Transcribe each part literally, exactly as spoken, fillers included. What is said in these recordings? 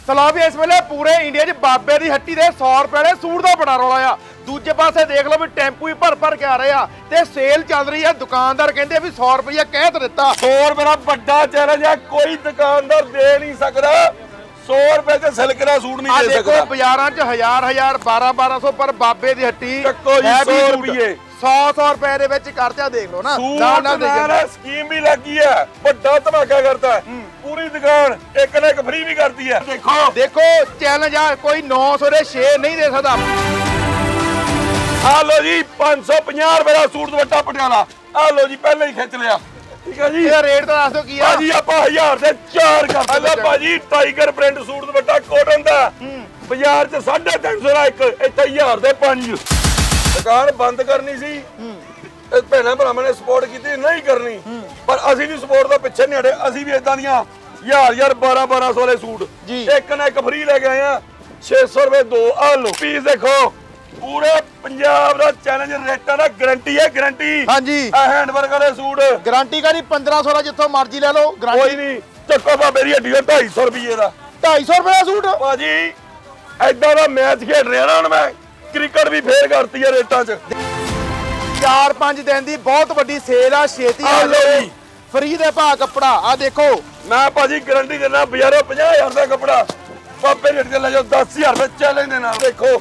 Slow ਵੀ ਇਸ ਵੇਲੇ ਪੂਰੇ ਇੰਡੀਆ 'ਚ ਬਾਬੇ ਦੀ ਹੱਟੀ ਦੇ ਸੌ ਰੁਪਏ ਦੇ ਸੂਟ ਦਾ ਬੜਾ ਰੌਲਾ ਆ। ਦੂਜੇ ਪਾਸੇ ਦੇਖ ਲਓ ਵੀ ਟੈਂਪੂ ਹੀ ਭਰ ਭਰ ਕੇ ਆ ਰਹੇ ਆ ਤੇ ਸੇਲ ਚੱਲ ਰਹੀ ਆ। ਦੁਕਾਨਦਾਰ ਕਹਿੰਦੇ ਵੀ ਸੌ ਰੁਪਏ ਕਹਿ ਦਿੱਤਾ। ਸੌ ਰੁਪਏ ਦਾ ਵੱਡਾ ਚੈਲੰਜ ਆ, ਕੋਈ ਦੁਕਾਨਦਾਰ ਦੇ ਨਹੀਂ ਸਕਦਾ। सौ रुपए से सिल्क का सूट नहीं दे सकता। बाजारां च हजार हजार बारह बारह सौ पर बाबे दी हट्टी सौ रुपये सौ सौ रुपए दे विच करचा देख लो ना। नाल नाल स्कीम भी लगी है, बड़ा धमाका करता है। पूरी दुकान एक ना एक फ्री भी करती है। देखो देखो चैलेंज आ, कोई नौ सौ दे छे नहीं दे सकता। आ लो जी पांच सौ पचास रुपए का सूट दुपट्टा पटियाला। आ लो जी पहले ही खिंच लिया। ठीक है जी, ये रेट तो दस दो की है जी। ਆਪਾਂ हज़ार ਦੇ चार कर दिया भाजी। Tiger print suit dupatta cotton ਦਾ ਬਾਜ਼ਾਰ ਚ साढ़े तीन सौ ਦਾ ਇੱਕ, ਇੱਥੇ हज़ार ਦੇ ਪੰਜ। ਦੁਕਾਨ ਬੰਦ ਕਰਨੀ ਸੀ, ਇਹ ਭੈਣਾਂ ਭਰਾਵਾਂ ਨੇ ਸਪੋਰਟ ਕੀਤੀ, ਨਹੀਂ ਕਰਨੀ ਪਰ ਅਸੀਂ ਵੀ ਸਪੋਰਟ ਤੋਂ ਪਿੱਛੇ ਨਹੀਂ ਹਟੇ। ਅਸੀਂ ਵੀ ਇਦਾਂ ਦੀਆਂ ਹਜ਼ਾਰ ਹਜ਼ਾਰ ਬਾਰਾਂ ਬਾਰਾਂ ਸੌ ਵਾਲੇ ਸੂਟ ਇੱਕ ਨਾ ਇੱਕ ਫ੍ਰੀ ਲੈ ਕੇ ਆਏ ਆ। छे सौ रुपए दो। ਆ ਲੋ ਪੀਸ ਦੇਖੋ, पूरे पंजाब ਦਾ ਚੈਲੰਜ ਰੇਟਾਂ ਦਾ ਗਾਰੰਟੀ ਹੈ, ਗਾਰੰਟੀ। ਹਾਂਜੀ ਆ ਹੈਂਡਵਰਕ ਵਾਲੇ ਸੂਟ ਗਾਰੰਟੀ ਕਾ ਨਹੀਂ पंद्रह सौ ਦਾ ਜਿੱਥੋਂ ਮਰਜ਼ੀ ਲੈ ਲਓ ਕੋਈ ਨਹੀਂ। ਚੱਕੋ ਬਾਬੇ ਦੀ ਹੱਡੀ ਢਾਈ ਸੌ ਰੁਪਏ ਦਾ ਢਾਈ ਸੌ ਰੁਪਏ ਦਾ ਸੂਟ ਭਾਜੀ। ਐਦਾਂ ਦਾ ਮੈਚ ਖੇਡ ਰਿਹਾ ਨਾ ਹੁਣ ਮੈਂ, ਕ੍ਰਿਕਟ ਵੀ ਫੇਰ ਕਰਤੀ ਹੈ ਰੇਟਾਂ 'ਚ। ਚਾਰ ਪੰਜ ਦਿਨ ਦੀ ਬਹੁਤ ਵੱਡੀ ਸੇਲ ਆ, ਛੇਤੀ ਆ ਲਓ ਫ੍ਰੀ ਦੇ ਭਾਅ ਕੱਪੜਾ। ਆ ਦੇਖੋ ਮੈਂ ਭਾਜੀ ਗਾਰੰਟੀ ਦਿੰਦਾ, ਬਾਜ਼ਾਰੋਂ ਪੰਜਾਹ ਹਜ਼ਾਰ ਦਾ ਕੱਪੜਾ ਬਾਬੇ ਰੇਟ ਤੇ ਲੈ ਜਾਓ दस हज़ार ਰੁਪਏ ਚੈਲੰਜ ਦੇ ਨਾਲ। ਦੇਖੋ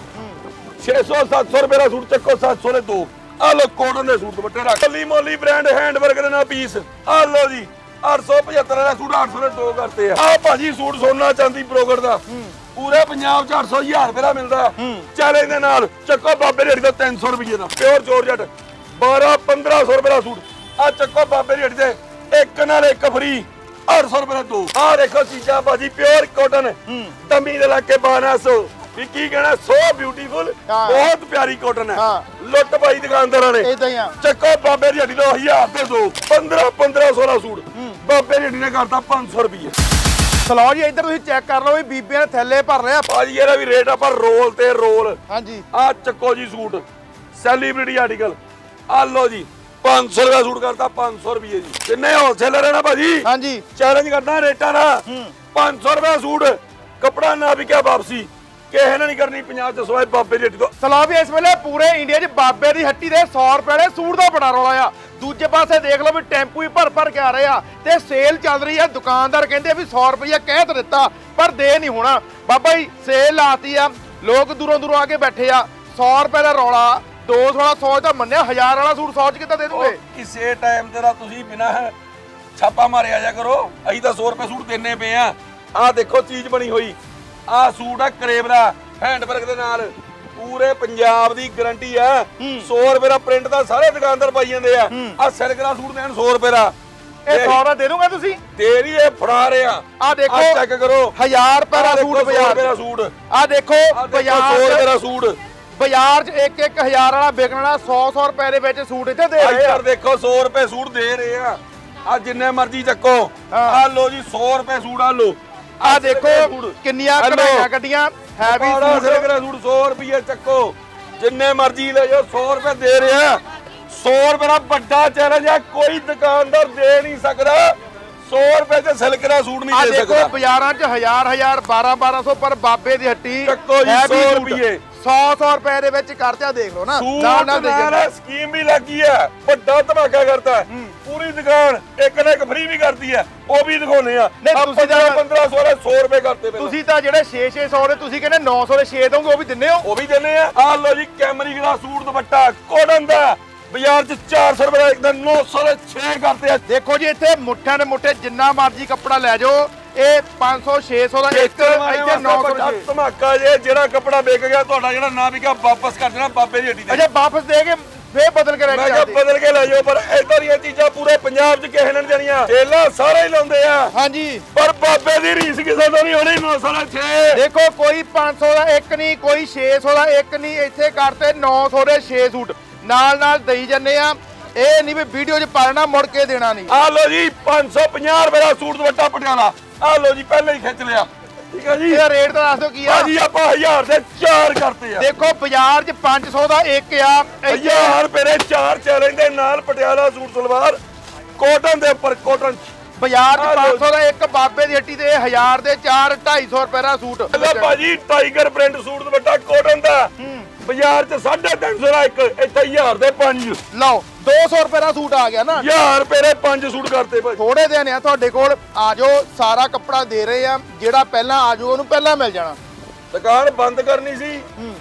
छे सौ सात सौ रुपए का सूट चक्को सात सौ दे दो। आ लो कॉटन दे सूट दुपट्टे रख ली मोली ब्रांड हैंडवर्क दे ना पीस। आ लो जी आठ सौ पचहत्तर वाला सूट आठ सौ दे दो करते हैं। आ भाजी सूट सोना चांदी ब्रोकर दा पूरे पंजाब च आठ सौ हज़ार रुपए दा मिलदा चैलेंज दे नाल। चक्को बाबे रेट दा तीन सौ रुपए दा प्योर जॉर्जेट बारह पंद्रह सौ रुपए दा सूट। आ चक्को बाबे रेट दे एक नाल एक फ्री आठ सौ रुपए दा दो। आ देखो चीज़ां भाजी प्योर कॉटन दमी दे लाके बारह सौ। की कहना सो ब्यूटीफुल, बहुत प्यारी कॉटन है। लुट पाई दुकानदार ने चक्को बाबे दी हड्डी दो हज़ार दे दो। पंद्रह पंद्रह सौ का सूट बाबे दी हड्डी ने करता पांच सौ रुपये। सलो जी इधर तुसीं चेक कर लो, बीबियां थैले भर रहे भाजी। ये भी रेट आप रोल ते रोल। हाँ जी आ चक्को जी सूट सैलीब्रिटी आर्टिकल। आ लो जी पांच सौ का सूट करता पांच सौ रुपये जी। जिन्ने होलसेलर है ना भाजी, हाँ जी चैलेंज करना रेटा ना। पांच सौ रुपये सूट कपड़ा ना भी क्या वापसी ਕਿਸੇ ਨੇ ਨਹੀਂ ਕਰਨੀ पंजाब ਚ ਸਵਾਏ ਬਾਬੇ ਦੀ ਹੱਟੀ ਤੋਂ। ਸਲੋ ਵੀ ਇਸ ਵੇਲੇ ਪੂਰੇ ਇੰਡੀਆ 'ਚ ਬਾਬੇ ਦੀ ਹੱਟੀ ਦੇ ਸੌ ਰੁਪਏ ਦੇ ਸੂਟ ਦਾ ਬੜਾ ਰੌਲਾ ਆ। ਦੂਜੇ ਪਾਸੇ ਦੇਖ ਲਓ ਵੀ ਟੈਂਪੂ ਹੀ ਭਰ ਭਰ ਕੇ ਆ ਰਹੇ ਆ ਤੇ ਸੇਲ ਚੱਲ ਰਹੀ ਆ। ਦੁਕਾਨਦਾਰ ਕਹਿੰਦੇ ਵੀ ਸੌ ਰੁਪਏ ਕਹਿ ਦਿੱਤਾ ਪਰ ਦੇ ਨਹੀਂ ਹੋਣਾ। ਬਾਬਾ ਜੀ ਸੇਲ ਲਾਤੀ ਆ, ਲੋਕ ਦੂਰੋਂ ਦੂਰੋਂ ਆ ਕੇ ਬੈਠੇ ਆ। ਸੌ ਰੁਪਏ ਦਾ ਰੌਲਾ, ਦੋ ਸੌ ਵਾਲਾ ਸੌ ਤਾਂ ਮੰਨਿਆ, ਹਜ਼ਾਰ ਵਾਲਾ ਸੂਟ ਸੌ ਚ ਕਿੱਦਾਂ ਦੇ ਦੂਗੇ? ਕਿਸੇ ਟਾਈਮ ਤੇਰਾ ਤੁਸੀਂ ਬਿਨਾ ਛਾਪਾ ਮਾਰਿਆ ਜਾ ਕਰੋ। ਅਸੀਂ ਤਾਂ ਸੌ ਰੁਪਏ ਸੂਟ ਦੇਣੇ ਪਏ ਆ। ਆਹ ਦੇਖੋ ਚੀਜ਼ ਬਣੀ ਹੋਈ। आ सूट है करेब दा हैंडवर्क दे नाल, पूरे पंजाब दी गारंटी है। सौ रुपए का प्रिंट दा सारे दुकानदार पाई जांदे आ। आ सिल्क दा सूट देन सौ रुपए दा ਇਹ सौ ਦਾ ਦੇ ਦੂੰਗਾ ਤੁਸੀਂ? ਦੇ ਰਹੀ ਇਹ ਫੜਾ ਰਹੇ ਆ। ਆ ਦੇਖੋ ਚੈੱਕ ਕਰੋ ਹਜ਼ਾਰ ਰੁਪਏ ਦਾ ਸੂਟ ਬਾਜ਼ਾਰ ਦਾ ਸੂਟ। ਆ ਦੇਖੋ ਬਾਜ਼ਾਰ ਸੌ ਰੁਪਏ ਦਾ ਸੂਟ ਬਾਜ਼ਾਰ 'ਚ ਇੱਕ ਇੱਕ ਹਜ਼ਾਰ ਵਾਲਾ ਵਿਕਣ ਵਾਲਾ ਸੌ ਸੌ ਰੁਪਏ ਦੇ ਵਿੱਚ ਸੂਟ ਇੱਥੇ ਦੇ ਰਹੇ ਆ। ਦੇਖੋ ਸੌ ਰੁਪਏ ਸੂਟ ਦੇ ਰਹੇ ਆ। ਆ ਜਿੰਨੇ ਮਰਜ਼ੀ ਚੱਕੋ। ਆ ਲੋ ਜੀ ਸੌ ਰੁਪਏ ਸੂਟ। ਆ ਲੋ ਆ ਦੇਖੋ ਕਿੰਨੀਆਂ ਕਢਾਈਆਂ ਕੱਢੀਆਂ ਹੈਵੀ ਸਿਲਕ ਦਾ ਸੂਟ ਸੌ ਰੁਪਏ ਚੱਕੋ, ਜਿੰਨੇ ਮਰਜ਼ੀ ਲੈ ਜਾਓ। ਸੌ ਰੁਪਏ ਦੇ ਰਿਹਾ। ਸੌ ਰੁਪਏ ਦਾ ਵੱਡਾ ਚੈਲੰਜ ਹੈ, ਕੋਈ ਦੁਕਾਨਦਾਰ ਦੇ ਨਹੀਂ ਸਕਦਾ। सौ रुपए से सिल्क का सूट नहीं दे सकता। बाजारां च हजार हजार बारह बारह सौ पर बाबे दी हट्टी सौ रुपये सौ सौ रुपए दे विच करचा देख लो ना। स्कीम भी लगी है, बड़ा धमाका करता है। पूरी दुकान एक ना एक फ्री भी करती है, वो भी दिखाने पंद्रह सौ सौ रुपए करते। तुसीं तां जिहड़े छे छे सौ दे तुसीं कहंदे नौ सौ दे छे दोगे, वो भी दिन्ने हो? वो भी दिन्ने आ। आ लो जी कैमरिक दा सूट दुपट्टा कॉटन दा बाजार च चार सौ रुपए एक नौ सौ दे छे करते हैं। देखो जी इत्थे मुठ्ठे ने मुठ्ठे जिन्ना मर्जी कपड़ा ले जाओ। ये पांच सौ छे सौ का एक इत्थे नौ सौ धमाका जे जेड़ा कपड़ा बिक गया तुहाडा जेड़ा ना बिका वापस कर देना बाबे दी हट्टी ते। अच्छा वापस दे के फिर बदल के मैं क्या बदल के ले जाओ। पर इदां दी चीज़ां पूरे पंजाब च किसे ने जानियां सेलां सारे ही लाउंदे आ। हां जी पर बाबे दी रीस किसे दा नहीं होनी। नौ सौ दा छे देखो कोई पांच सौ का एक नहीं, कोई छे सौ का एक नहीं, इत्थे करते नौ सौ दे छे सूट नाल नाल दई जन्ने आ। ए नहीं भी वीडियो च पाना मुड़ के देना नहीं। आ लो जी पांच सौ पचास रुपए का सूट दुपट्टा पटियाला। आ लो जी पहले ही खिंच लिया। ठीक है जी, ये रेट तो दस दो की है जी। आप हजार से चार करते हैं। देखो बाजार च पांच सौ का एक आ, हजार रुपए दे चार चैलेंज दे नाल पटियाला सूट सलवार कॉटन दे ऊपर कॉटन ਬਾਜ਼ਾਰ 'ਚ ਪੰਜ ਸੌ ਦਾ ਇੱਕ, ਬਾਬੇ ਦੀ ਹੱਟੀ ਤੇ ਹਜ਼ਾਰ ਦੇ ਚਾਰ, ਢਾਈ ਸੌ ਰੁਪਏ ਦਾ ਸੂਟ। ਲੈ ਭਾਜੀ tiger print suit dupatta cotton ਦਾ ਬਾਜ਼ਾਰ 'ਚ ਸਾਢੇ ਤਿੰਨ ਸੌ ਦਾ ਇੱਕ, ਇੱਥੇ ਹਜ਼ਾਰ ਦੇ ਪੰਜ। ਲਓ ਦੋ ਸੌ ਰੁਪਏ ਦਾ ਸੂਟ ਆ ਗਿਆ ਨਾ, ਹਜ਼ਾਰ ਰੁਪਏ ਦੇ ਪੰਜ ਸੂਟ ਕਰਤੇ ਭਾਜੀ। ਥੋੜੇ ਦਿਨ ਆ ਤੁਹਾਡੇ ਕੋਲ, ਆ ਜਾਓ ਸਾਰਾ ਕੱਪੜਾ ਦੇ ਰਹੇ ਆ, ਜਿਹੜਾ ਪਹਿਲਾਂ ਆ ਜਾਓ ਉਹਨੂੰ ਪਹਿਲਾਂ ਮਿਲ ਜਾਣਾ। ਦੁਕਾਨ ਬੰਦ ਕਰਨੀ ਸੀ,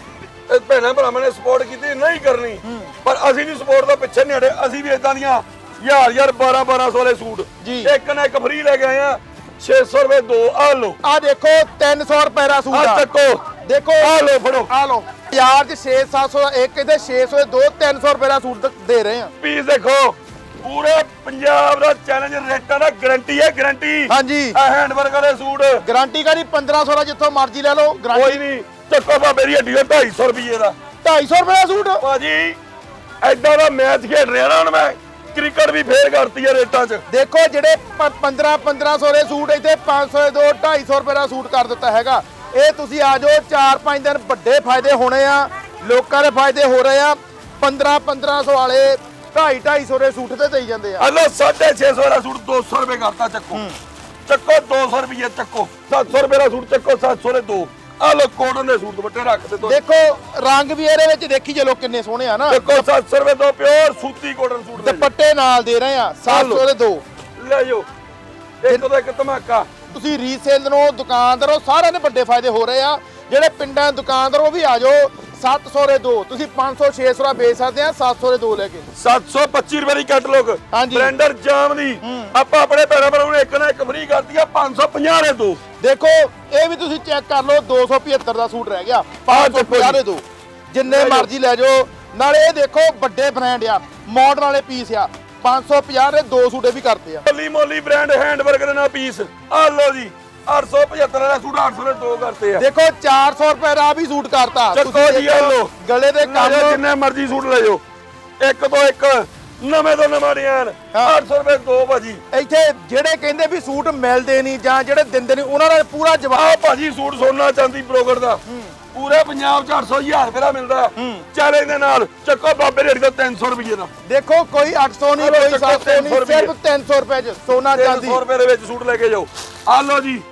ਇਹ ਭੈਣਾਂ ਭਰਾਵਾਂ ਨੇ ਸਪੋਰਟ ਕੀਤੀ, ਨਹੀਂ ਕਰਨੀ, ਪਰ ਅਸੀਂ ਵੀ ਸਪੋਰਟ ਤੋਂ ਪਿੱਛੇ ਨਹੀਂ ਹਟੇ। ਅਸੀਂ ਵੀ ਇਦਾਂ ਦੀਆਂ ਹਜ਼ਾਰ ਹਜ਼ਾਰ ਬਾਰਾਂ ਬਾਰਾਂ ਸੌ ਵਾਲੇ ਸੂਟ ਇੱਕ ਨਾ ਇੱਕ ਫ੍ਰੀ ਲੈ ਕੇ ਆਏ ਆ। ਛੇ ਸੌ ਰੁਪਏ ਦੋ, ਆ ਲਓ। ਆ ਦੇਖੋ ਤਿੰਨ ਸੌ ਰੁਪਏ ਦਾ ਸੂਟ ਆ ਚੱਕੋ, ਦੇਖੋ ਆ ਲਓ ਫੜੋ, ਆ ਲਓ। ਬਾਜ਼ਾਰ 'ਚ ਛੇ ਸੱਤ ਸੌ ਦਾ ਇੱਕ, ਇਹਦੇ ਛੇ ਸੌ ਦੇ ਦੋ, ਤਿੰਨ ਸੌ ਰੁਪਏ ਦਾ ਸੂਟ ਦੇ ਰਹੇ ਆ। ਪੀਸ ਦੇਖੋ, ਪੂਰੇ ਪੰਜਾਬ ਦਾ ਚੈਲੰਜ ਰੇਟਾਂ ਦਾ ਗਾਰੰਟੀ ਹੈ, ਗਾਰੰਟੀ। ਹਾਂਜੀ ਆ ਹੈਂਡਵਰਕ ਵਾਲੇ ਸੂਟ ਗਾਰੰਟੀ ਕਰੀ ਪੰਦਰਾਂ ਸੌ ਦਾ, ਜਿੱਥੋਂ ਮਰਜ਼ੀ ਲੈ ਲਓ, ਕੋਈ ਗਾਰੰਟੀ ਨਹੀਂ। ਚੱਕੋ ਬਾਬੇ ਦੀ ਹੱਡੀ ਦਾ ਢਾਈ ਸੌ ਰੁਪਏ ਦਾ, ਢਾਈ ਸੌ ਰੁਪਏ ਦਾ ਸੂਟ। ਭਾਜੀ ਐਦਾਂ ਦਾ ਮੈਚ ਖੇਡ ਰਿਹਾ ਨਾ ਹੁਣ ਮੈਂ, ਕ੍ਰਿਕਟ ਵੀ ਫੇਰ ਕਰਤੀ ਹੈ ਰੇਟਾਂ 'ਚ। ਦੇਖੋ ਜਿਹੜੇ ਪੰਦਰਾਂ ਪੰਦਰਾਂ ਸੌ ਦੇ ਸੂਟ ਇੱਥੇ ਪੰਜ ਸੌ ਦੇ ਦੋ, ਢਾਈ ਸੌ ਰੁਪਏ ਦਾ ਸੂਟ ਕਰ ਦਿੱਤਾ ਹੈਗਾ। ਇਹ ਤੁਸੀਂ ਆ ਜਾਓ, ਚਾਰ ਪੰਜ ਦਿਨ ਵੱਡੇ ਫਾਇਦੇ ਹੋਣੇ ਆ, ਲੋਕਾਂ ਦੇ ਫਾਇਦੇ ਹੋ ਰਹੇ ਆ। ਪੰਦਰਾਂ ਪੰਦਰਾਂ ਸੌ ਵਾਲੇ ਢਾਈ ਢਾਈ ਸੌ ਦੇ ਸੂਟ ਤੇ ਦੇਈ ਜਾਂਦੇ ਆ। ਹਲੋ ਸਾਢੇ ਛੇ ਸੌ ਦਾ ਸੂਟ ਦੋ ਸੌ ਰੁਪਏ ਕਰਤਾ। ਚੱਕੋ ਚੱਕੋ ਦੋ ਸੌ ਰੁਪਏ ਚੱਕੋ, ਸੱਤ ਸੌ ਰੁਪਏ ਦਾ ਸੂਟ ਚੱਕੋ, ਸੱਤ ਸੌ ਦੇ ਦੋ। ਆ ਲੋ ਕੋਟਨ ਦੇ ਸੂਟ ਦੁਪੱਟੇ ਰੱਖ ਦੇ। ਦੇਖੋ ਰੰਗ ਵੀ ਇਹਦੇ ਵਿੱਚ ਦੇਖੀ ਚਲੋ ਕਿੰਨੇ ਸੋਹਣੇ ਆ ਨਾ। ਦੇਖੋ ਸੱਤ ਸੌ ਰੁਪਏ ਦੋ ਪਿਓਰ ਸੂਤੀ ਕੋਟਨ ਸੂਟ ਦੁਪੱਟੇ ਨਾਲ ਦੇ ਰਹੇ ਆ, ਸੱਤ ਸੌ ਦੇ ਦੋ ਲੈ ਜਾਓ। ਇੱਕ ਤੋਂ ਇੱਕ ਧਮਾਕਾ। ਤੁਸੀਂ ਰੀਸੇਲ ਨੂੰ ਦੁਕਾਨਦਾਰੋ ਸਾਰਿਆਂ ਦੇ ਵੱਡੇ ਫਾਇਦੇ ਹੋ ਰਹੇ ਆ। ਜਿਹੜੇ ਪਿੰਡਾਂ ਦੁਕਾਨਦਾਰ ਉਹ ਵੀ ਆ ਜਾਓ, ਸੱਤ ਸੌ ਦੇ ਦੋ, ਤੁਸੀਂ ਪੰਜ ਸੌ ਛੇ ਸੌ ਦਾ ਵੇਚ ਸਕਦੇ ਆ, ਸੱਤ ਸੌ ਦੇ ਦੋ ਲੈ ਕੇ। ਸੱਤ ਸੌ ਪੱਚੀ ਰੁਪਏ ਦੀ ਕੈਟਲੌਗ ਬ੍ਰਾਂਡਰ ਜਾਮ ਦੀ ਆਪਾਂ ਆਪਣੇ ਭੈਣਾਂ ਭਰਾਵਾਂ ਨੂੰ ਇੱਕ ਨਾ ਇੱਕ ਫ੍ਰੀ ਕਰਤੀ ਆ, ਪੰਜ ਸੌ ਪੰਜਾਹ ਦੇ ਦੋ। ਦੇਖੋ ਇਹ ਵੀ ਤੁਸੀਂ ਚੈੱਕ ਕਰ ਲਓ, ਦੋ ਸੌ ਪਝੱਤਰ ਦਾ ਸੂਟ ਰਹਿ ਗਿਆ, ਪੰਜ ਸੌ ਪੰਜਾਹ ਦੇ ਦੋ, ਜਿੰਨੇ ਮਰਜ਼ੀ ਲੈ ਜਾਓ। ਨਾਲੇ ਇਹ ਦੇਖੋ ਵੱਡੇ ਬ੍ਰਾਂਡ ਆ, ਮਾਡਰਨ ਵਾਲੇ ਪੀਸ ਆ, ਪੰਜ ਸੌ ਪੰਜਾਹ ਦੇ ਦੋ ਸੂਟੇ ਵੀ ਕਰਤੇ ਆ। ਮੋਲੀ ਮੋਲੀ ਬ੍ਰਾਂਡ ਹੈਂਡਵਰਕ ਦੇ ਨਾਲ ਪੀਸ ਆ ਲਓ ਜੀ, ਅੱਠ ਸੌ ਪਝੱਤਰ ਦਾ ਸੂਟ ਅੱਠ ਸੌ ਦੇ ਦੋ ਕਰਤੇ ਆ। ਦੇਖੋ ਚਾਰ ਸੌ ਰੁਪਏ ਦਾ ਵੀ ਸੂਟ ਕਰਤਾ। ਚੱਕੋ ਜੀ ਆ ਲਓ, ਗਲੇ ਦੇ ਕੰਮ ਜਿੰਨੇ ਮਰਜ਼ੀ ਸੂਟ ਲੈ ਜਾਓ, ਇੱਕ ਤੋਂ ਇੱਕ ਨਵੇਂ ਤੋਂ ਨਵਾਂ ਡਿਜ਼ਾਈਨ ਅੱਠ ਸੌ ਰੁਪਏ ਦੋ ਭਾਜੀ। ਇੱਥੇ ਜਿਹੜੇ ਕਹਿੰਦੇ ਵੀ ਸੂਟ ਮਿਲਦੇ ਨਹੀਂ ਜਾਂ ਜਿਹੜੇ ਦਿੰਦੇ ਨਹੀਂ, ਉਹਨਾਂ ਦਾ ਪੂਰਾ ਜਵਾਬ। ਭਾਜੀ ਸੂਟ ਸੋਨਾ ਚਾਂਦੀ ਬਰੋਕਰ ਦਾ ਪੂਰੇ ਪੰਜਾਬ ਚ ਅੱਠ ਸੌ ਹਜ਼ਾਰ ਰੁਪਏ ਦਾ ਮਿਲਦਾ ਚੈਲੰਜ ਦੇ ਨਾਲ। ਚੱਕੋ ਬਾਬੇ ਰੇਟ ਦਾ ਤਿੰਨ ਸੌ ਰੁਪਏ ਦਾ। ਦੇਖੋ ਕੋਈ ਅੱਠ ਸੌ ਨਹੀਂ, ਕੋਈ ਸੱਤ ਸੌ ਨਹੀਂ, ਸਿਰਫ ਤਿੰਨ ਸੌ ਰੁਪਏ ਚ ਸੋਨਾ ਚਾਂਦੀ। ਤਿੰਨ ਸੌ ਰੁਪਏ ਦੇ ਵਿੱਚ ਸੂਟ ਲੈ ਕੇ ਜਾਓ। ਆ ਲਓ ਜੀ,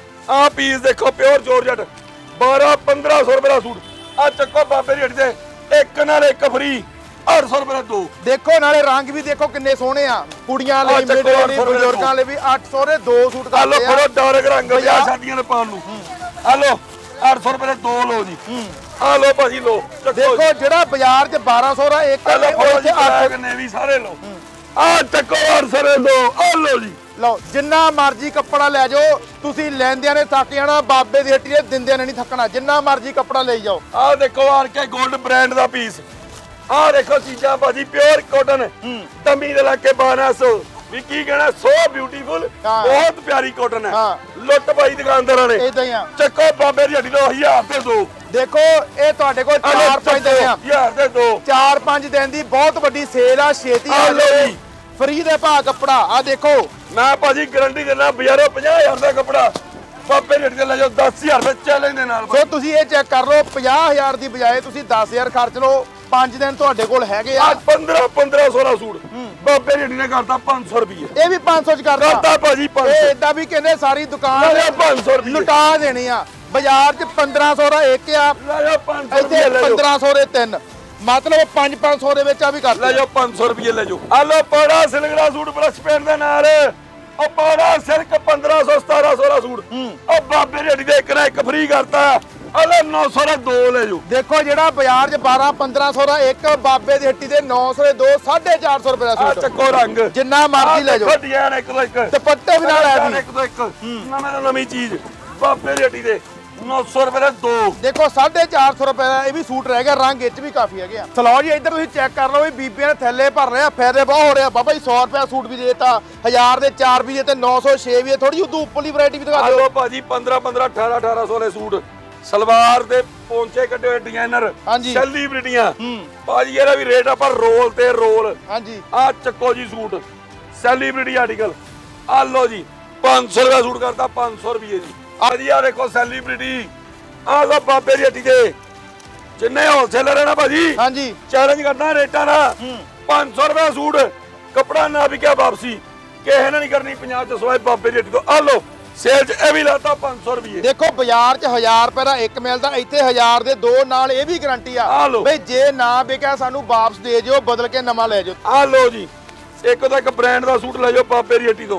ਆ ਪੀਸ ਦੇਖੋ ਪਿਓਰ ਜੋਰਜਟ, ਬਾਰਾਂ ਪੰਦਰਾਂ ਸੌ ਰੁਪਏ ਦਾ ਸੂਟ। ਆ ਚੱਕੋ ਬਾਬੇ ਰੇਟ ਦੇ ਇੱਕ ਨਾਲ ਇੱਕ ਫ੍ਰੀ, ਅੱਠ ਸੌ ਰੁਪਏ ਦਾ ਦੋ। ਦੇਖੋ ਨਾਲੇ ਰੰਗ ਵੀ ਦੇਖੋ ਕਿੰਨੇ ਸੋਹਣੇ ਆ, ਕੁੜੀਆਂ ਲਈ, ਮਿਡਲ ਲਈ, ਬਜ਼ੁਰਗਾਂ ਲਈ ਵੀ ਅੱਠ ਸੌ ਦੇ ਦੋ ਸੂਟ ਕਰਦੇ ਆ। ਆ ਲਓ ਫੜੋ ਡਾਰਕ ਰੰਗ ਵਿਆਹ ਸ਼ਾਦੀਆਂ ਦੇ ਪਾਉਣ ਨੂੰ। ਆ ਲਓ ਅੱਠ ਸੌ ਰੁਪਏ ਦੇ ਦੋ ਲਓ ਜੀ। ਆ ਲਓ ਭਾਜੀ ਲਓ। ਦੇਖੋ ਜਿਹੜਾ ਬਾਜ਼ਾਰ 'ਚ ਬਾਰਾਂ ਸੌ ਦਾ ਇੱਕ ਆ ਲਓ ਫੜੋ ਜੀ, ਅੱਠ ਨੇ ਵੀ ਸਾਰੇ ਲਓ। ਆ ਚੱਕੋ ਅੱਠ ਸੌ ਦੇ ਦੋ, ਆ ਲਓ ਜੀ। ਲਓ ਜਿੰਨਾ ਮਰਜ਼ੀ ਕੱਪੜਾ ਲੈ ਜਾਓ, ਤੁਸੀਂ ਲੈਂਦਿਆਂ ਨੇ ਥੱਕ ਜਾਣਾ, ਬਾਬੇ ਦੀ ਹੱਟੀ ਦੇ ਦਿੰਦਿਆਂ ਨੇ ਨਹੀਂ ਥੱਕਣਾ। ਜਿੰਨਾ ਮਰਜ਼ੀ ਕੱਪੜਾ ਲਈ ਜਾਓ। ਆ ਦੇਖੋ ਆਰ ਕੇ 골ਡ ਬ੍ਰਾਂਡ ਦਾ ਪੀਸ। ਆ ਦੇਖੋ ਚੀਜ਼ਾਂ ਭਾਜੀ ਪਿਓਰ ਕਾਟਨ, ਤਮੀ ਦੇ ਲਾ ਕੇ ਬਾਰਾਂ ਸੌ ਵੀ ਕੀ ਕਹਿਣਾ, ਸੋ ਬਿਊਟੀਫੁਲ, ਬਹੁਤ ਪਿਆਰੀ ਕਾਟਨ ਹੈ। ਲੁੱਟ ਪਾਈ ਦੁਕਾਨਦਾਰਾਂ ਨੇ। ਇਦਾਂ ਹੀ ਆ। ਚੱਕੋ ਬਾਬੇ ਦੀ ਹੱਡੀ ਤੋਂ ਹਜ਼ਾਰ ਦੇ ਦੋ। ਦੇਖੋ ਇਹ ਤੁਹਾਡੇ ਕੋਲ ਚਾਰ ਪੰਜ ਦਿਨ ਆ, ਹਜ਼ਾਰ ਦੇ ਦੋ, ਚਾਰ ਪੰਜ ਦਿਨ ਦੀ ਬਹੁਤ ਵੱਡੀ ਸੇਲ ਆ। ਛੇਤੀ ਆ ਲਓ, ਫ੍ਰੀ ਦੇ ਭਾਅ ਕੱਪੜਾ। ਆ ਦੇਖੋ ਮੈਂ ਭਾਜੀ ਗਾਰੰਟੀ ਦਿੰਦਾ, ਬਾਜ਼ਾਰੋਂ ਪੰਜਾਹ ਹਜ਼ਾਰ ਦਾ ਕੱਪੜਾ ਬਾਬੇ ਰੇਟ ਤੇ ਲੈ ਜਾਓ ਦਸ ਹਜ਼ਾਰ ਰੁਪਏ ਚੈਲੰਜ ਦੇ ਨਾਲ। ਸੋ ਤੁਸੀਂ ਇਹ ਚੈੱਕ ਕਰ ਲਓ, ਪੰਜਾਹ ਹਜ਼ਾਰ ਦੀ ਬਜਾਏ ਤੁਸੀਂ ਦਸ ਹਜ਼ਾਰ ਖਰਚ ਲਓ, ਪੰਜ ਦਿਨ ਤੁਹਾਡੇ ਕੋਲ ਹੈਗੇ ਆ। ਪੰਦਰਾਂ ਪੰਦਰਾਂ ਸੌ ਦਾ ਸੂਟ ਬਾਬੇ ਰੇਟ ਨੇ ਕਰਤਾ ਪੰਜ ਸੌ ਰੁਪਏ। ਇਹ ਵੀ ਪੰਜ ਸੌ ਚ ਕਰਦਾ ਕਰਤਾ ਭਾਜੀ ਪੰਜ ਸੌ। ਇਹ ਇਦਾਂ ਵੀ ਕਹਿੰਦੇ ਸਾਰੀ ਦੁਕਾਨ ਪੰਜ ਸੌ ਰੁਪਏ ਲੁਟਾ ਦੇਣੀ ਆ। ਬਾਜ਼ਾਰ 'ਚ ਪੰਦਰਾਂ ਸੌ ਦਾ ਇੱਕ ਆ, ਇੱਥੇ ਪੰਦਰਾਂ ਸੌ ਦੇ ਤਿੰਨ, ਮਤਲਬ ਪੰਜ ਪੰਜ ਸੌ ਦੇ ਵਿੱਚ ਆ ਵੀ ਕਰ ਲੈ ਜਾਓ। ਪੰਜ ਸੌ ਰੁਪਏ ਲੈ ਜਾਓ। ਆ ਲਓ ਪਾੜਾ ਸਿਲਗੜਾ ਸੂਟ ਬਰਸ਼ ਪੈਣ ਦੇ ਨਾਲ, ਉਹ ਪਾੜਾ ਸਿਲਕ ਪੰਦਰਾਂ ਸੌ ਸਤਾਰਾਂ ਸੌ ਦਾ ਸੂਟ, ਉਹ ਬਾਬੇ ਰੇੜੀ ਦੇ ਇੱਕ ਨਾ ਇੱਕ ਫ੍ਰੀ ਕਰਤਾ। ਆ ਲੈ ਨੌ ਸੌ ਦਾ ਦੋ ਲੈ ਜਾਓ। ਦੇਖੋ ਜਿਹੜਾ ਬਾਜ਼ਾਰ 'ਚ ਬਾਰਾਂ ਪੰਦਰਾਂ ਸੌ ਦਾ ਇੱਕ, ਬਾਬੇ ਦੀ ਹੱਟੀ ਦੇ ਨੌ ਸੌ ਦੇ ਦੋ, ਸਾਢੇ ਚਾਰ ਸੌ ਰੁਪਏ ਦਾ ਸੂਟ। ਚੱਕੋ ਰੰਗ ਜਿੰਨਾ ਮਰਜ਼ੀ ਲੈ ਜਾਓ। ਡਿਜ਼ਾਈਨ ਇੱਕ ਤੋਂ ਇੱਕ, ਦੁਪੱਟੇ ਵੀ ਨਾਲ ਆ ਜੀ, ਇੱਕ ਤੋਂ ਇੱਕ ਨਵੇਂ ਤੋਂ ਨਵੀਂ ਚੀਜ਼ ਬਾਬੇ ਦੀ ਹੱਟੀ ਦੇ ਨੌ ਸੌ ਰੁਪਏ ਦੇ ਦੋ। ਦੇਖੋ ਸਾਢੇ ਚਾਰ ਸੌ ਰੁਪਏ ਦਾ ਇਹ ਵੀ ਸੂਟ ਰਹਿ ਗਿਆ। ਰੰਗ ਇੱਚ ਵੀ ਕਾਫੀ ਹੈਗੇ ਆ। ਚਲੋ ਜੀ ਇੱਧਰ ਤੁਸੀਂ ਚੈੱਕ ਕਰ ਲਓ ਵੀ ਬੀਬੀਆਂ ਦੇ ਥੈਲੇ ਭਰ ਰਹੇ ਆ, ਫਾਇਦੇ ਬਹੁਤ ਹੋ ਰਿਹਾ। ਬਾਬਾ ਜੀ ਸੌ ਰੁਪਏ ਸੂਟ ਵੀ ਦੇਤਾ, ਹਜ਼ਾਰ ਦੇ ਚਾਰ ਵੀ ਦੇਤੇ, ਨੌ ਸੌ ਛੇ ਵੀ, ਥੋੜੀ ਉਦੋਂ ਉੱਪਰਲੀ ਵੈਰਾਈਟੀ ਵੀ ਦਿਖਾ ਦਿਓ। ਲਓ ਭਾਜੀ ਪੰਦਰਾਂ ਪੰਦਰਾਂ ਅਠਾਰਾਂ ਅਠਾਰਾਂ ਸੌ ਦੇ ਸੂਟ, ਸਲਵਾਰ ਦੇ ਪੌਂਚੇ ਕੱਢੇ ਹੋਏ ਡਿਜ਼ਾਈਨਰ, ਸੈਲੀਬ੍ਰਿਟੀਆਂ ਭਾਜੀ। ਇਹਦਾ ਵੀ ਰੇਟ ਆਪਾਂ ਰੋਲ ਤੇ ਰੋਲ। ਹਾਂਜੀ ਆ ਚੱਕੋ ਜੀ ਸੂਟ ਸੈਲੀਬ੍ਰਿਟੀ ਆਰਟੀਕਲ। ਆ ਲਓ ਜੀ ਪੰਜ ਸੌ ਰੁਪਏ ਸੂਟ ਕਰਤਾ ਪੰਜ ਸੌ ਰੁਪਏ ਜੀ। ਆ ਜੀ ਆ ਦੇਖੋ ਸੈਲੀਬ੍ਰਿਟੀ, ਆ ਲਓ ਬਾਬੇ ਦੀ ਹੱਟੀ ਦੇ ਜਿੰਨੇ ਹੋਲਸੇਲਰ ਹੈ ਨਾ ਭਾਜੀ, ਹਾਂਜੀ ਚੈਲੰਜ ਕਰਨਾ ਰੇਟਾਂ ਦਾ। ਪੰਜ ਸੌ ਰੁਪਏ ਸੂਟ, ਕੱਪੜਾ ਨਾ ਵਿਕਿਆ ਵਾਪਸੀ। ਕਿਸੇ ਨੇ ਨਹੀਂ ਕਰਨੀ ਪੰਜਾਹ ਚ ਸਵਾਏ ਬਾਬੇ ਦੀ ਹੱਟੀ ਤੋਂ। ਆ ਲੋ ਸੇਲ ਚ ਇਹ ਵੀ ਲਾਤਾ ਪੰਜ ਸੌ ਰੁਪਏ। ਦੇਖੋ ਬਾਜ਼ਾਰ 'ਚ ਹਜ਼ਾਰ ਰੁਪਏ ਦਾ ਇੱਕ ਮਿਲਦਾ, ਇੱਥੇ ਹਜ਼ਾਰ ਦੇ ਦੋ ਨਾਲ ਇਹ ਵੀ ਗਾਰੰਟੀ ਆ ਆ ਲਓ। ਬਈ ਜੇ ਨਾ ਵਿਕਿਆ ਸਾਨੂੰ ਵਾਪਸ ਦੇ ਜਿਓ, ਬਦਲ ਕੇ ਨਵਾਂ ਲੈ ਜਾਓ। ਆ ਲੋ ਜੀ ਇੱਕ ਤੋਂ ਇੱਕ ਬ੍ਰਾਂਡ ਦਾ ਸੂਟ ਲੈ ਜਾਓ ਬਾਬੇ ਦੀ ਹੱਟੀ ਤੋਂ।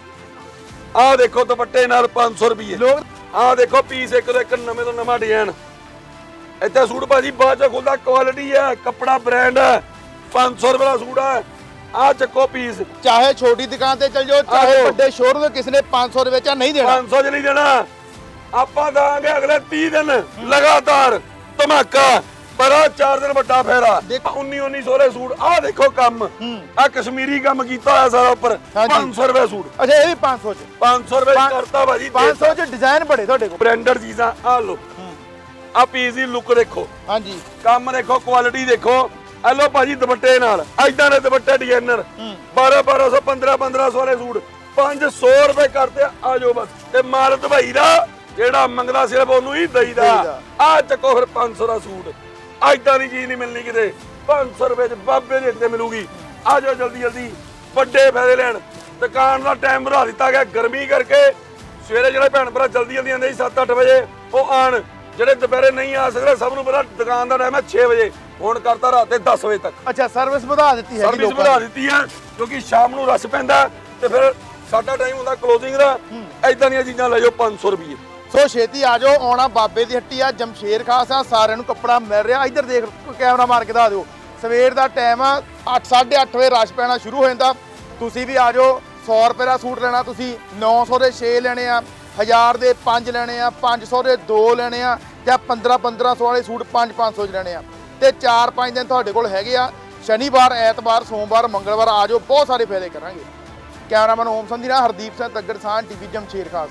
ਆਹ ਦੇਖੋ ਦੁਪੱਟੇ ਨਾਲ ਪੰਜ ਸੌ ਰੁਪਏ। ਲੋਕ ਆਹ ਦੇਖੋ ਪੀਸ ਇੱਕ ਤੋਂ ਇੱਕ ਨਵੇਂ ਤੋਂ ਨਵਾਂ ਡਿਜ਼ਾਈਨ। ਇੱਥੇ ਸੂਟ ਭਾਜੀ ਬਾਅਦ ਚ ਖੁੱਲਦਾ, ਕੁਆਲਿਟੀ ਹੈ, ਕੱਪੜਾ ਬ੍ਰਾਂਡ ਹੈ, ਪੰਜ ਸੌ ਰੁਪਏ ਦਾ ਸੂਟ ਹੈ। ਆਹ ਚੱਕੋ ਪੀਸ, ਚਾਹੇ ਛੋਟੀ ਦੁਕਾਨ ਤੇ ਚਲ ਜਾਓ, ਚਾਹੇ ਵੱਡੇ ਸ਼ੋਰੂਮ ਤੇ ਕਿਸੇ ਨੇ ਪੰਜ ਸੌ ਰੁਪਏ ਚ ਨਹੀਂ ਦੇਣਾ। ਪੰਜ ਸੌ ਚ ਨਹੀਂ ਦੇਣਾ, ਆਪਾਂ ਦਾਂਗੇ ਅਗਲੇ ਤੀਹ ਦਿਨ ਲਗਾਤਾਰ ਧਮਾਕਾ। ਪਰ ਆਹ ਚਾਰ ਦਿਨ ਵੱਡਾ ਫੇਰਾ। ਉੱਨੀ ਉੱਨੀ ਸੌ ਦੇ ਸੂਟ। ਆਹ ਦੇਖੋ ਕੰਮ, ਆਹ ਕਸ਼ਮੀਰੀ ਕੰਮ ਕੀਤਾ ਹੋਇਆ ਸਾਰਾ ਉੱਪਰ। ਪੰਜ ਸੌ ਰੁਪਏ ਸੂਟ। ਅੱਛਾ ਇਹ ਵੀ ਪੰਜ ਸੌ ਚ? ਪੰਜ ਸੌ ਰੁਪਏ ਕਰਤਾ ਭਾਜੀ। ਪੰਜ ਸੌ ਚ ਡਿਜ਼ਾਈਨ ਬੜੇ ਤੁਹਾਡੇ ਕੋਲ, ਬ੍ਰਾਂਡਡ ਚੀਜ਼ਾਂ। ਆਹ ਲੋ ਆ ਪੀਸ ਦੀ ਲੁੱਕ ਦੇਖੋ, ਹਾਂਜੀ ਕੰਮ ਦੇਖੋ, ਕੁਆਲਿਟੀ ਦੇਖੋ। ਆ ਲੋ ਭਾਜੀ ਦੁਪੱਟੇ ਨਾਲ ਐਦਾਂ ਦੇ ਦੁਪੱਟੇ ਡਿਜ਼ਾਈਨਰ ਬਾਰਾਂ ਬਾਰਾਂ ਸੌ ਪੰਦਰਾਂ ਪੰਦਰਾਂ ਸੌ ਵਾਲੇ ਸੂਟ ਪੰਜ ਸੌ ਰੁਪਏ ਕਰਦੇ। ਆ ਜਾਓ ਬਸ। ਤੇ ਮਾਲ ਦਵਾਈ ਦਾ ਜਿਹੜਾ ਮੰਗਦਾ ਸਿਰਫ ਉਹਨੂੰ ਹੀ ਦਈਦਾ। ਆ ਚੱਕੋ ਫਿਰ ਪੰਜ ਸੌ ਦਾ ਸੂਟ। ਐਦਾਂ ਦੀ ਚੀਜ਼ ਨਹੀਂ ਮਿਲਣੀ ਕਿਤੇ। ਪੰਜ ਸੌ ਰੁਪਏ ਚ ਬਾਬੇ ਦੇ ਹੱਟੀ ਮਿਲੂਗੀ। ਆ ਜਾਓ ਜਲਦੀ ਜਲਦੀ, ਵੱਡੇ ਫਾਇਦੇ ਲੈਣ। ਦੁਕਾਨ ਦਾ ਟਾਈਮ ਵਧਾ ਦਿੱਤਾ ਗਿਆ ਗਰਮੀ ਕਰਕੇ। ਸਵੇਰੇ ਜਿਹੜੇ ਭੈਣ ਭਰਾ ਜਲਦੀ ਜਲਦੀ ਆਉਂਦੇ ਸੀ ਸੱਤ ਅੱਠ ਵਜੇ ਉਹ ਆਣ, ਜਿਹੜੇ ਦੁਪਹਿਰੇ ਨਹੀਂ ਆ ਸਕਦੇ ਸਭ ਨੂੰ ਪਤਾ ਦੁਕਾਨ ਦਾ ਟਾਈਮ ਹੈ ਛੇ ਵਜੇ, ਹੁਣ ਕਰਤਾ ਰਾਤ ਦੇ ਦਸ ਵਜੇ ਤੱਕ। ਅੱਛਾ ਸਰਵਿਸ ਵਧਾ ਦਿੱਤੀ ਹੈ? ਸਰਵਿਸ ਵਧਾ ਦਿੱਤੀ ਹੈ ਕਿਉਂਕਿ ਸ਼ਾਮ ਨੂੰ ਰਸ਼ ਪੈਂਦਾ ਤੇ ਫਿਰ ਸਾਡਾ ਟਾਈਮ ਹੁੰਦਾ ਕਲੋਜ਼ਿੰਗ ਦਾ। ਐਦਾਂ ਦੀਆਂ ਚੀਜ਼ਾਂ ਲੈ ਜਾਓ ਪੰਜ ਸੌ ਰੁਪਏ। ਸੋ ਛੇਤੀ ਆ ਜਾਓ, ਆਉਣਾ ਬਾਬੇ ਦੀ ਹੱਟੀ ਆ, ਜਮਸ਼ੇਰ ਖਾਸ ਆ, ਸਾਰਿਆਂ ਨੂੰ ਕੱਪੜਾ ਮਿਲ ਰਿਹਾ। ਇੱਧਰ ਦੇਖ, ਕੈਮਰਾ ਮਾਰ ਕੇ ਦਿਖਾ ਦਿਓ। ਸਵੇਰ ਦਾ ਟਾਈਮ ਆ, ਅੱਠ ਸਾਢੇ ਅੱਠ ਵਜੇ ਰਸ਼ ਪੈਣਾ ਸ਼ੁਰੂ ਹੋ ਜਾਂਦਾ। ਤੁਸੀਂ ਵੀ ਆ ਜਾਓ। ਸੌ ਰੁਪਏ ਦਾ ਸੂਟ ਲੈਣਾ ਤੁਸੀਂ, ਨੌ ਸੌ ਦੇ ਛੇ ਲੈਣੇ ਆ, ਹਜ਼ਾਰ ਦੇ ਪੰਜ ਲੈਣੇ ਆ, ਪੰਜ ਸੌ ਦੇ ਦੋ ਲੈਣੇ ਆ, ਜਾਂ ਪੰਦਰਾਂ ਪੰਦਰਾਂ ਸੌ ਵਾਲੇ ਸੂਟ ਪੰਜ ਪੰਜ ਸੌ ਚ ਲੈਣੇ ਆ। ਤੇ ਚਾਰ ਪੰਜ ਦਿਨ ਤੁਹਾਡੇ ਕੋਲ ਹੈਗੇ ਆ, ਸ਼ਨੀਵਾਰ ਐਤਵਾਰ ਸੋਮਵਾਰ ਮੰਗਲਵਾਰ ਆ ਜਾਓ, ਬਹੁਤ ਸਾਰੇ ਫਾਇਦੇ ਕਰਾਂਗੇ। ਕੈਮਰਾਮੈਨ ਓਮ ਸੰਧੀ ਨਾਲ ਹਰਦੀਪ ਸਿੰਘ ਤੱਗੜ ਸਾਨ ਟੀਵੀ ਜਮਸ਼ੇਰ ਖਾਸ।